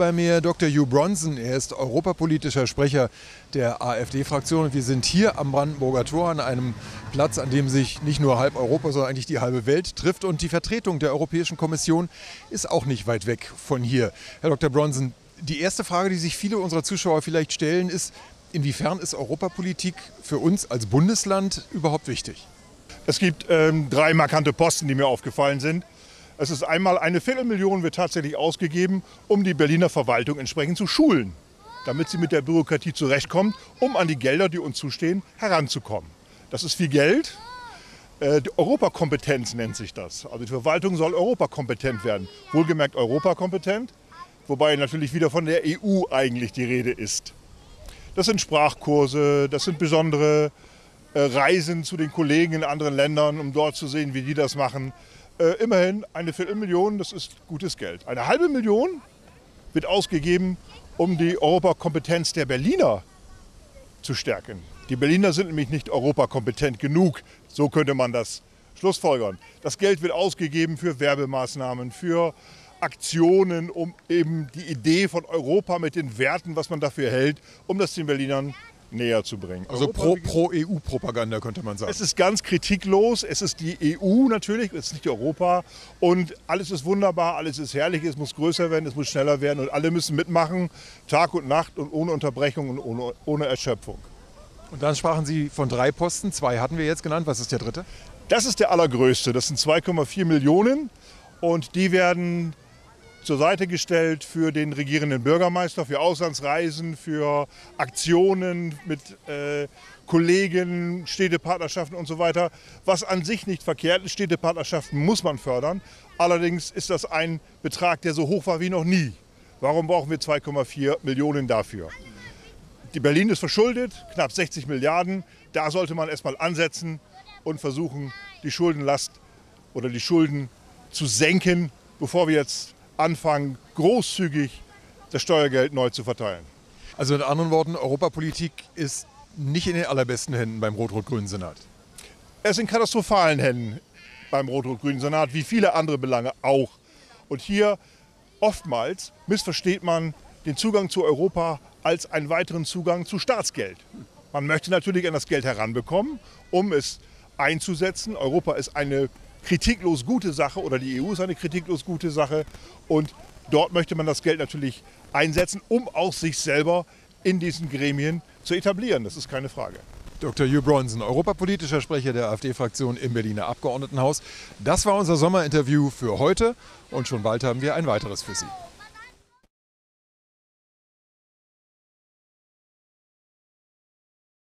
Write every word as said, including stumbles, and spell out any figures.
bei mir Doktor Hugh Bronson. Er ist europapolitischer Sprecher der AfD-Fraktion. Und wir sind hier am Brandenburger Tor an einem Platz, an dem sich nicht nur halb Europa, sondern eigentlich die halbe Welt trifft. Und die Vertretung der Europäischen Kommission ist auch nicht weit weg von hier. Herr Doktor Bronson, die erste Frage, die sich viele unserer Zuschauer vielleicht stellen, ist, inwiefern ist Europapolitik für uns als Bundesland überhaupt wichtig? Es gibt ähm, drei markante Posten, die mir aufgefallen sind. Es ist einmal, eine Viertelmillion wird tatsächlich ausgegeben, um die Berliner Verwaltung entsprechend zu schulen, damit sie mit der Bürokratie zurechtkommt, um an die Gelder, die uns zustehen, heranzukommen. Das ist viel Geld. Äh, die Europakompetenz nennt sich das. Also die Verwaltung soll europakompetent werden. Wohlgemerkt europakompetent, wobei natürlich wieder von der E U eigentlich die Rede ist. Das sind Sprachkurse, das sind besondere äh, Reisen zu den Kollegen in anderen Ländern, um dort zu sehen, wie die das machen. Äh, immerhin eine Viertelmillion, das ist gutes Geld. Eine halbe Million wird ausgegeben, um die Europakompetenz der Berliner zu stärken. Die Berliner sind nämlich nicht europakompetent genug, so könnte man das schlussfolgern. Das Geld wird ausgegeben für Werbemaßnahmen, für Aktionen, um eben die Idee von Europa mit den Werten, was man dafür hält, um das den Berlinern näher zu bringen. Also pro-E U-Propaganda könnte man sagen. Es ist ganz kritiklos, es ist die E U natürlich, es ist nicht Europa und alles ist wunderbar, alles ist herrlich, es muss größer werden, es muss schneller werden und alle müssen mitmachen, Tag und Nacht und ohne Unterbrechung und ohne, ohne Erschöpfung. Und dann sprachen Sie von drei Posten, zwei hatten wir jetzt genannt, was ist der dritte? Das ist der allergrößte, das sind zwei Komma vier Millionen und die werden zur Seite gestellt für den regierenden Bürgermeister, für Auslandsreisen, für Aktionen mit äh, Kollegen, Städtepartnerschaften und so weiter. Was an sich nicht verkehrt ist, Städtepartnerschaften muss man fördern. Allerdings ist das ein Betrag, der so hoch war wie noch nie. Warum brauchen wir zwei Komma vier Millionen dafür? Die Berlin ist verschuldet, knapp sechzig Milliarden. Da sollte man erstmal ansetzen und versuchen, die Schuldenlast oder die Schulden zu senken, bevor wir jetzt anfangen, großzügig das Steuergeld neu zu verteilen. Also in anderen Worten, Europapolitik ist nicht in den allerbesten Händen beim Rot-Rot-Grünen Senat. Es ist in katastrophalen Händen beim Rot-Rot-Grünen Senat, wie viele andere Belange auch. Und hier oftmals missversteht man den Zugang zu Europa als einen weiteren Zugang zu Staatsgeld. Man möchte natürlich an das Geld heranbekommen, um es einzusetzen. Europa ist eine kritiklos gute Sache oder die E U ist eine kritiklos gute Sache und dort möchte man das Geld natürlich einsetzen, um auch sich selber in diesen Gremien zu etablieren. Das ist keine Frage. Doktor Hugh Bronson, europapolitischer Sprecher der AfD-Fraktion im Berliner Abgeordnetenhaus. Das war unser Sommerinterview für heute und schon bald haben wir ein weiteres für Sie.